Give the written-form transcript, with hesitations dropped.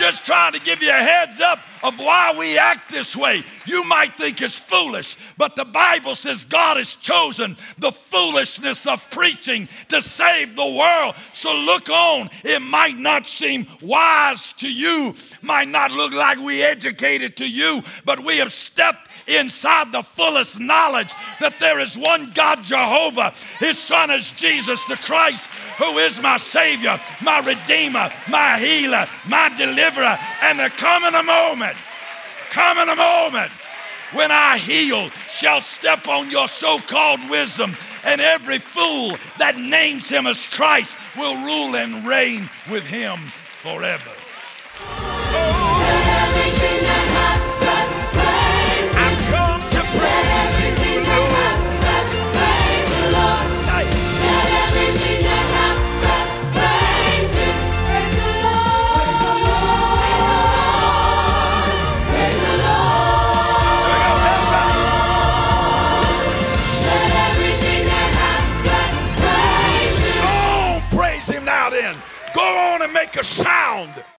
just trying to give you a heads up of why we act this way. You might think it's foolish, but the Bible says God has chosen the foolishness of preaching to save the world. So look on. It might not seem wise to you, might not look like we educated to you, but we have stepped inside the fullest knowledge that there is one God, Jehovah. His Son is Jesus the Christ, who is my Savior, my Redeemer, my healer, my deliverer. And there coming a moment when I heal shall step on your so-called wisdom, and every fool that names him as Christ will rule and reign with him forever. Go on and make a sound.